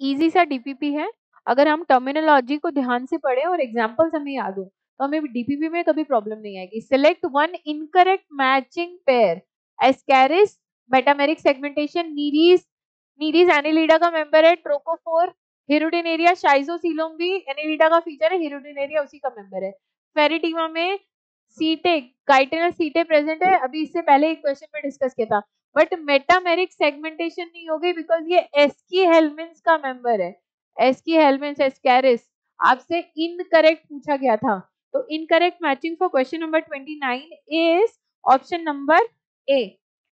Easy सा DPP है। अगर हम टर्मिनोलॉजी को ध्यान से पढ़ें और एग्जांपल्स हमें याद हो तो हमें डीपीपी में कभी प्रॉब्लम नहीं आएगी। Select one incorrect matching pair, Ascaris metameric segmentation, Nereis Annelida का मेंबर है, ट्रोकोफोर हिरुडिनेरिया, शाइजोसीलोम भी एनिलिडा का फीचर है, हिरुडिनेरिया उसी का मेंबर है। फेरिटीमा में सीटे काइटिनल सीटे प्रेजेंट है, अभी इससे पहले एक क्वेश्चन में डिस्कस किया था, बट मेटामेरिक सेगमेंटेशन नहीं होगी बिकॉज ये एस्की हेल्मिन्स का मेंबर है। एस्की हेल्मिन्स एस्कैरिस आपसे इनकरेक्ट पूछा गया था, तो incorrect matching for question number 29 is option number A.